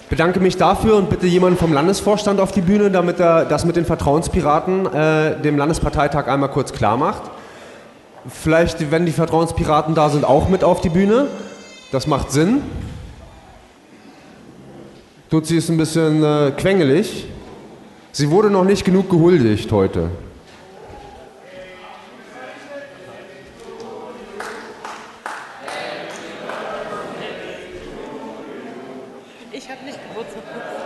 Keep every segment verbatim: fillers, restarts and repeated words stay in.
bedanke mich dafür und bitte jemanden vom Landesvorstand auf die Bühne, damit er das mit den Vertrauenspiraten äh, dem Landesparteitag einmal kurz klar macht. Vielleicht, wenn die Vertrauenspiraten da sind, auch mit auf die Bühne. Das macht Sinn. Tutsi ist ein bisschen äh, quengelig. Sie wurde noch nicht genug gehuldigt heute. Ich habe nicht Geburtstag.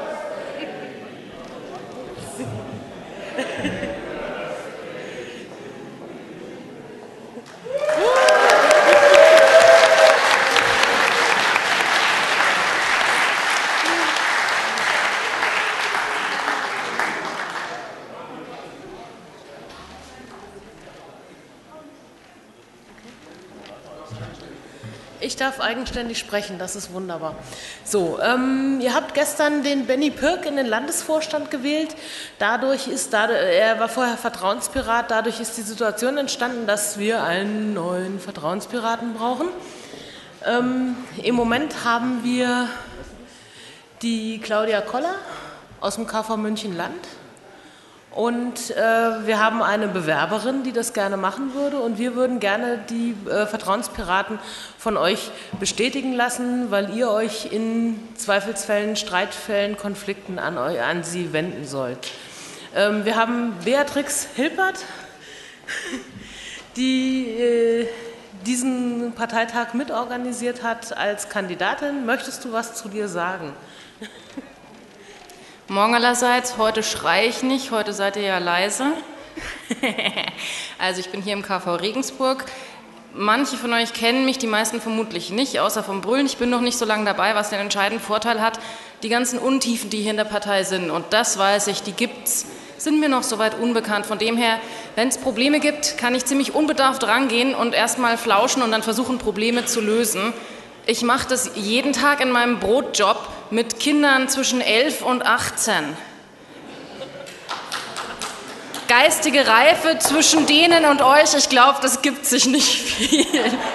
Ich darf eigenständig sprechen, das ist wunderbar. So, ähm, ihr habt gestern den Benny Pirk in den Landesvorstand gewählt. Dadurch ist, dadurch, er war vorher Vertrauenspirat, dadurch ist die Situation entstanden, dass wir einen neuen Vertrauenspiraten brauchen. Ähm, Im Moment haben wir die Claudia Koller aus dem K V München-Land. Und äh, wir haben eine Bewerberin, die das gerne machen würde, und wir würden gerne die äh, Vertrauenspiraten von euch bestätigen lassen, weil ihr euch in Zweifelsfällen, Streitfällen, Konflikten an, an sie wenden sollt. Ähm, wir haben Beatrix Hilpert, die äh, diesen Parteitag mitorganisiert hat als Kandidatin. Möchtest du was zu dir sagen? Morgen allerseits, heute schreie ich nicht, heute seid ihr ja leise. Also ich bin hier im K V Regensburg. Manche von euch kennen mich, die meisten vermutlich nicht, außer vom Brüllen. Ich bin noch nicht so lange dabei, was den entscheidenden Vorteil hat. Die ganzen Untiefen, die hier in der Partei sind, und das weiß ich, die gibt's, sind mir noch so weit unbekannt. Von dem her, wenn es Probleme gibt, kann ich ziemlich unbedarft rangehen und erstmal flauschen und dann versuchen, Probleme zu lösen. Ich mache das jeden Tag in meinem Brotjob mit Kindern zwischen elf und achtzehn. Geistige Reife zwischen denen und euch, ich glaube, das gibt sich nicht viel.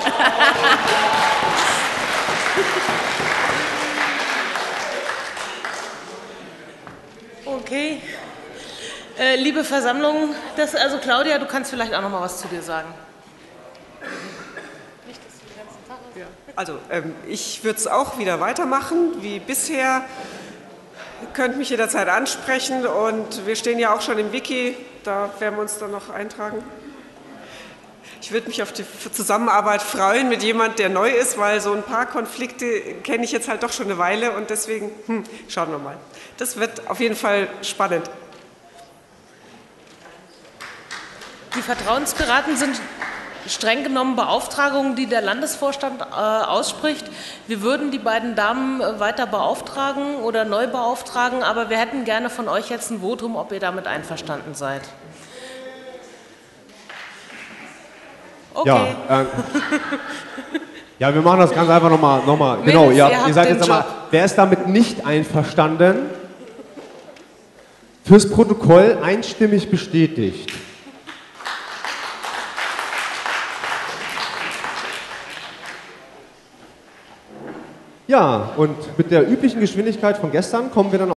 Okay. Äh, liebe Versammlung, das, also Claudia, du kannst vielleicht auch noch mal was zu dir sagen. Also ähm, ich würde es auch wieder weitermachen wie bisher. Ihr könnt mich jederzeit ansprechen und wir stehen ja auch schon im Wiki, da werden wir uns dann noch eintragen. Ich würde mich auf die Zusammenarbeit freuen mit jemand, der neu ist, weil so ein paar Konflikte kenne ich jetzt halt doch schon eine Weile und deswegen hm, schauen wir mal. Das wird auf jeden Fall spannend. Die Vertrauenspiraten sind streng genommen Beauftragungen, die der Landesvorstand äh, ausspricht. Wir würden die beiden Damen äh, weiter beauftragen oder neu beauftragen, aber wir hätten gerne von euch jetzt ein Votum, ob ihr damit einverstanden seid. Okay. Ja, äh, ja, wir machen das ganz einfach nochmal. Noch mal. Genau, ihr, ihr, ihr sagt jetzt nochmal, wer ist damit nicht einverstanden? Fürs Protokoll einstimmig bestätigt. Ja, und mit der üblichen Geschwindigkeit von gestern kommen wir dann